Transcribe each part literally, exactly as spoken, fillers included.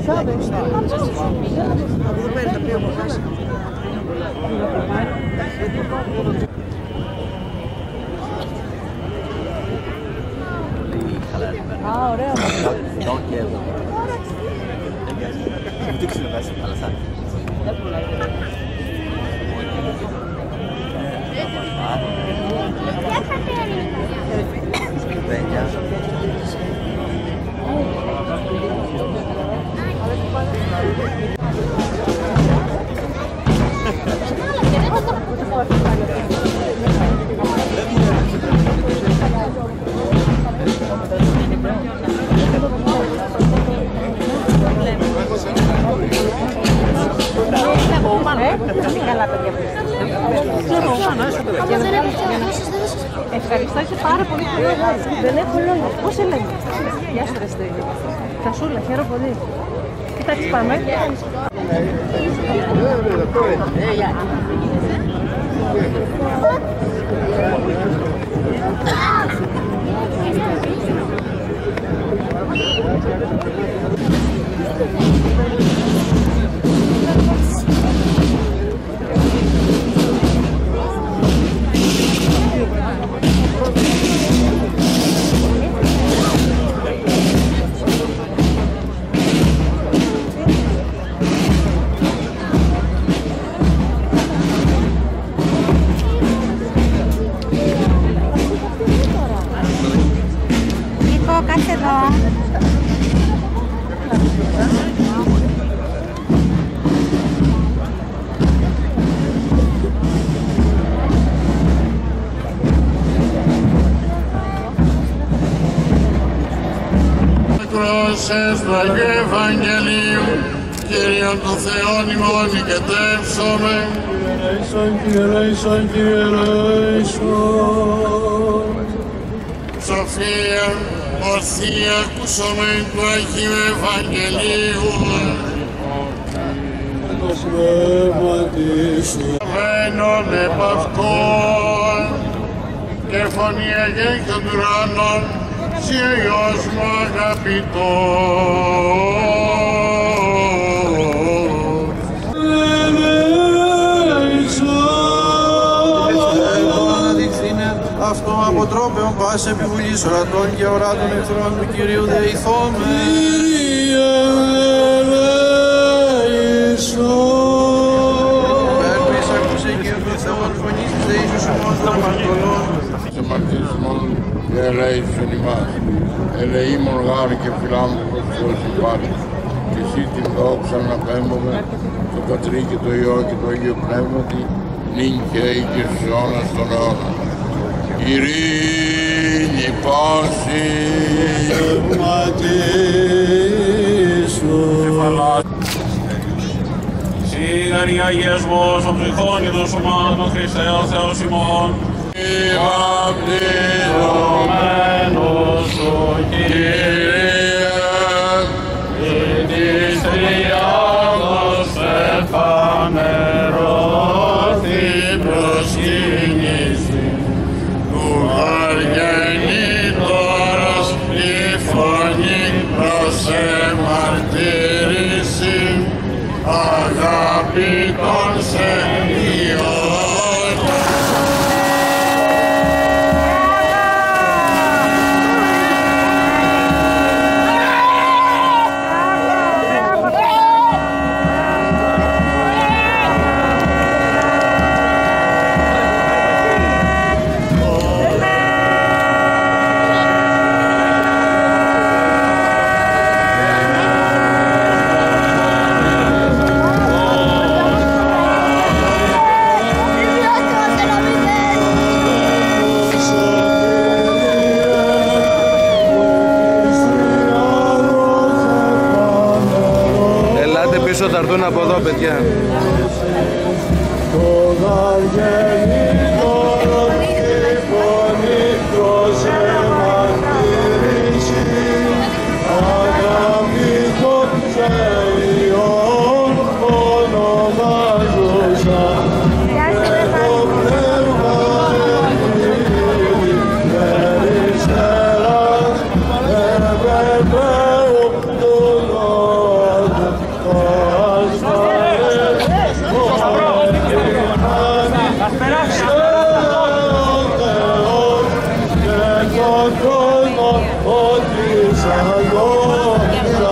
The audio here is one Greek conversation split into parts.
Α, ωραία. Μου δείξει να βάζει παλασάκι. Ευχαριστώ, είσαι πάρα πολύ καλό. Δεν έχω λόγια. Πώς σε λέμε? Γεια σου, Ρεστέλη. Τασούλα, χαίρομαι πολύ. Κοιτάξτε, πάμε. Κάτσε εδώ. Κρόσες του Αγίου Ευαγγελίου, Κύριον των Θεών ημών νικητεύσομαι. Κύριε ελέησον, Κύριε ελέησον. Σοφία, ορθία ακούσαμε του Αγίου Ευαγγελίου. Το πνεύμα της Βαίνον επ' αυτόν και φωνή αγέγει των ουρανών, σοι ο Υιός μου αγαπητός. Αυτό από τρόπεων πάση επιβουλής ορατών και οράτων εχθρών του Κυρίου δεηθώμε. Κύριε ελέησον. Πέρπης ακούσε Κύριε του Θεών φωνής της δεήσους ημών των αμαρτωλών. Σε μαρτύρισμον και ελέησον ημάς. Ελεήμον γάρη και φιλάνθρωπος Θεός υπάρχεις. Και εσύ την δόξα να πέμπουμε το Πατρί και το Υιό και το Αγίο Πνεύματι, νυν και αεί και στους αιώνας των αιώνων. Ειρήνη πάση Πνευματίσου. Σίγαρη αγιασμός των ψυχών και των σωμάτων Χριστέ ο Θεός ημών. Βαπτισωμένος σου Κύριε, της Τριάδος εφανερώθη προσκύνηση του Αργενήτωρος η φωνή προς εμαρτύρηση αγαπητών σε Υιό. Πίσω θα έρθουν από εδώ, παιδιά. τον κόσμο ότι σαν δόξα.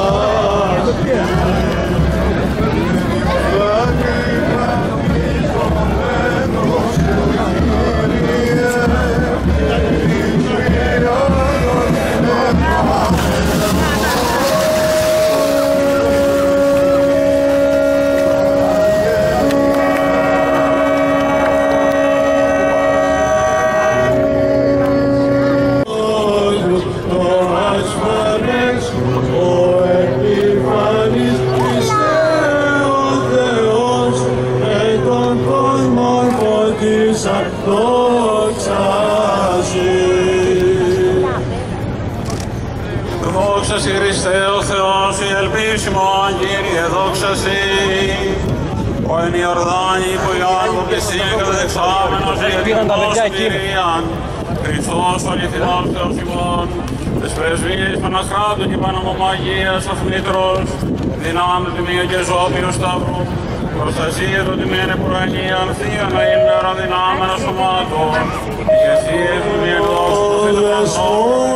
Δόξα σοι Χριστέ ο Θεός, η ελπίσιμον Κύριε, δόξα σοι. Ο εν Ιορδάνη που Ιάκωβ και εσύ καταδεξάμενος διελειμνός Κυρίαν, Χριστός ο αληθινός Θεός ημών, τες πρεσβείες Παναχράτου και Παναμομαγίας Αθμήτρος, δυνάμει του μία και ζώπιου Σταύρου, προστασία του τιμένε πουρανίαν θεία να είναι αεροδυνάμενο σωμάτων, και θείες του μία δόξου του Θεού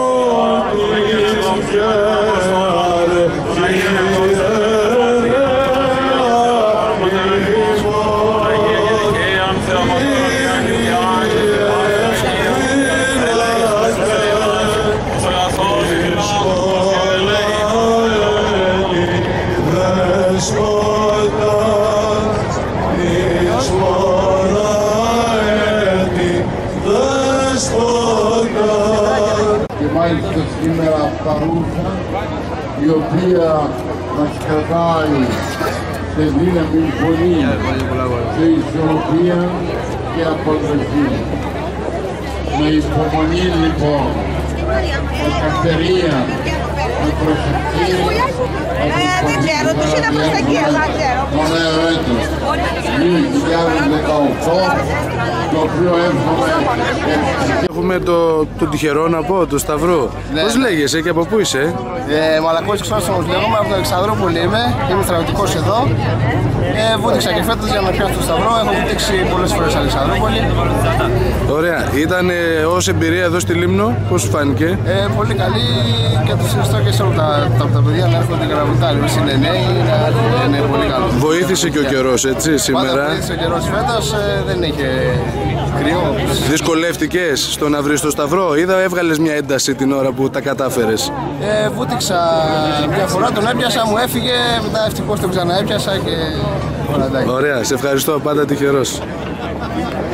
και μάλιστα σήμερα παρούσα, η οποία μας κρατάει σε δύναμη πολύ, σε ισορροπία και αποδοχή. Με υπομονή λοιπόν, με καρτερία, με προσευχή, δεν ξέρω, τους είδα προς τα εκεί, αλλά ξέρω. το νέο έτος δύο χιλιάδες δεκαοκτώ, το οποίο εύχομαι. Έχουμε το, το τυχερό να πω, του Σταυρού. Ναι. Πώς λέγεσαι και από πού είσαι? Ε, Μαλακός Χρυσόστομος λέγομαι, από το Αλεξανδρούπολη είμαι, είμαι στρατιωτικός εδώ. Ε, βούτυξα και φέτος για να πιάσω το Σταυρό, έχω βούτυξει πολλές φορές στην Αλεξανδρούπολη. Ωραία. Ήταν ε, ως εμπειρία εδώ στη Λίμνο, πώς σου φάνηκε? Ε, πολύ καλή και το συνιστώ και σε όλα τα, τα, τα παιδιά να έρχονται και να βουτάνε. Εμείς είναι νέοι, είναι πολύ καλό. Βοήθησε και ο καιρός, έτσι, σήμερα. Πάντα βοήθησε ο καιρός φέτος, ε, δεν είχε κρύο. Δυσκολεύτηκες στο να βρεις το Σταυρό, είδα έβγαλες μια ένταση την ώρα που τα κατάφερες? Ε, βούτυξα μια φορά, τον έπιασα, μου έφυγε, μετά ευτυχώς τον ξαναέπιασα και όλα εντάξει. Ωραία, σε ευχαριστώ, πάντα τυχερός.